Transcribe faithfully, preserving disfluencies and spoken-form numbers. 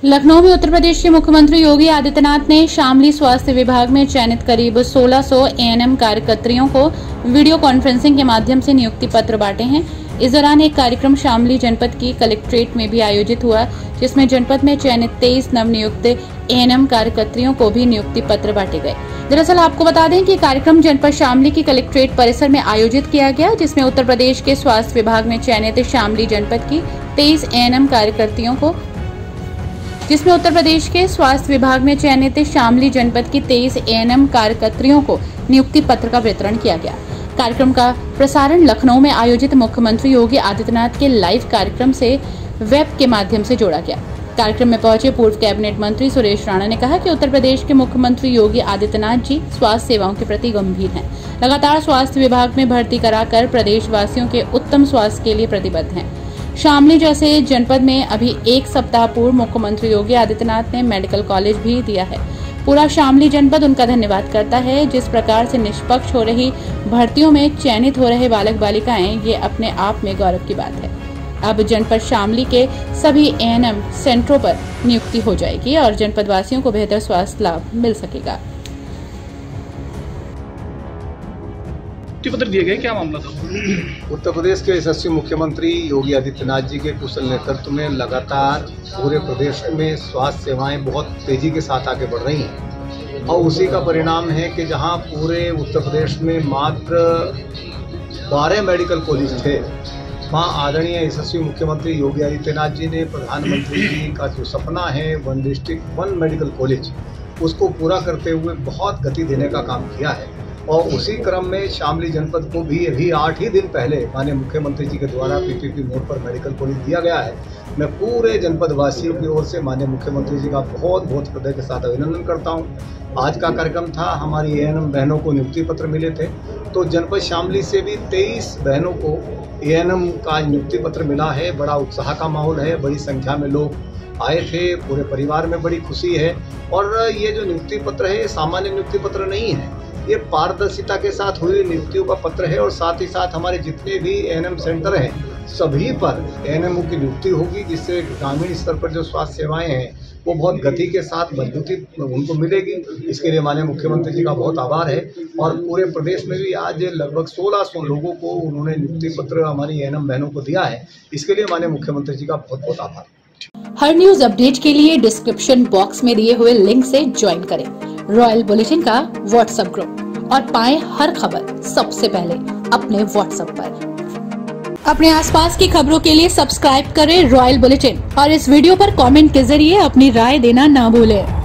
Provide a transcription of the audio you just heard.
लखनऊ में उत्तर प्रदेश के मुख्यमंत्री योगी आदित्यनाथ ने शामली स्वास्थ्य विभाग में चयनित करीब सोलह सौ ए एन एम कार्यकर्तियों को वीडियो कॉन्फ्रेंसिंग के माध्यम से नियुक्ति पत्र बांटे हैं। इस दौरान एक कार्यक्रम शामली जनपद की कलेक्ट्रेट में भी आयोजित हुआ, जिसमें जनपद में चयनित तेईस नवनियुक्त ए एन एम कार्यकर्तियों को भी नियुक्ति पत्र बांटे गए। दरअसल आपको बता दें कि कार्यक्रम जनपद शामली की कलेक्ट्रेट परिसर में आयोजित किया गया, जिसमें उत्तर प्रदेश के स्वास्थ्य विभाग में चयनित शामली जनपद की तेईस ए एन एम कार्यकर्तियों को जिसमें उत्तर प्रदेश के स्वास्थ्य विभाग में चयनित शामली जनपद की तेईस ए एन एम कार्यकर्तियों को नियुक्ति पत्र का वितरण किया गया। कार्यक्रम का प्रसारण लखनऊ में आयोजित मुख्यमंत्री योगी आदित्यनाथ के लाइव कार्यक्रम से वेब के माध्यम से जोड़ा गया। कार्यक्रम में पहुंचे पूर्व कैबिनेट मंत्री सुरेश राणा ने कहा कि उत्तर प्रदेश के मुख्यमंत्री योगी आदित्यनाथ जी स्वास्थ्य सेवाओं के प्रति गंभीर हैं। लगातार स्वास्थ्य विभाग में भर्ती कराकर प्रदेशवासियों के उत्तम स्वास्थ्य के लिए प्रतिबद्ध हैं। शामली जैसे जनपद में अभी एक सप्ताह पूर्व मुख्यमंत्री योगी आदित्यनाथ ने मेडिकल कॉलेज भी दिया है। पूरा शामली जनपद उनका धन्यवाद करता है। जिस प्रकार से निष्पक्ष हो रही भर्तियों में चयनित हो रहे बालक बालिकाएं, ये अपने आप में गौरव की बात है। अब जनपद शामली के सभी ए एन एम सेंटरों पर नियुक्ति हो जाएगी और जनपद वासियों को बेहतर स्वास्थ्य लाभ मिल सकेगा। पत्र दिए गए, क्या मामला था? उत्तर प्रदेश के यशस्वी मुख्यमंत्री योगी आदित्यनाथ जी के कुशल नेतृत्व में लगातार पूरे प्रदेश में स्वास्थ्य सेवाएं बहुत तेजी के साथ आगे बढ़ रही हैं और उसी का परिणाम है कि जहां पूरे उत्तर प्रदेश में मात्र बारह मेडिकल कॉलेज थे, वहाँ आदरणीय यशस्वी मुख्यमंत्री योगी आदित्यनाथ जी ने प्रधानमंत्री जी का जो सपना है one district one medical college, उसको पूरा करते हुए बहुत गति देने का काम किया है। और उसी क्रम में शामली जनपद को भी अभी आठ ही दिन पहले माननीय मुख्यमंत्री जी के द्वारा पी पी पी मोड पर मेडिकल कॉलेज दिया गया है। मैं पूरे जनपद वासियों की ओर से माननीय मुख्यमंत्री जी का बहुत बहुत हृदय के साथ अभिनंदन करता हूं। आज का कार्यक्रम था, हमारी ए एन एम बहनों को नियुक्ति पत्र मिले थे, तो जनपद शामली से भी तेईस बहनों को ए एन एम का नियुक्ति पत्र मिला है। बड़ा उत्साह का माहौल है, बड़ी संख्या में लोग आए थे, पूरे परिवार में बड़ी खुशी है। और ये जो नियुक्ति पत्र है, सामान्य नियुक्ति पत्र नहीं है, ये पारदर्शिता के साथ हुई नियुक्तियों का पत्र है। और साथ ही साथ हमारे जितने भी ए एन एम सेंटर हैं, सभी पर ए एन एम की नियुक्ति होगी, जिससे ग्रामीण स्तर पर जो स्वास्थ्य सेवाएं हैं वो बहुत गति के साथ मजबूती उनको मिलेगी। इसके लिए माननीय मुख्यमंत्री जी का बहुत आभार है। और पूरे प्रदेश में भी आज लगभग सोलह सौ लोगों को उन्होंने नियुक्ति पत्र हमारी ए एन एम बहनों को दिया है। इसके लिए माननीय मुख्यमंत्री जी का बहुत बहुत आभार। हर न्यूज अपडेट के लिए डिस्क्रिप्शन बॉक्स में दिए हुए लिंक से ज्वाइन करें रॉयल बुलेटिन का व्हाट्सएप ग्रुप और पाएं हर खबर सबसे पहले अपने व्हाट्सएप पर। अपने आसपास की खबरों के लिए सब्सक्राइब करें रॉयल बुलेटिन और इस वीडियो पर कमेंट के जरिए अपनी राय देना ना भूलें।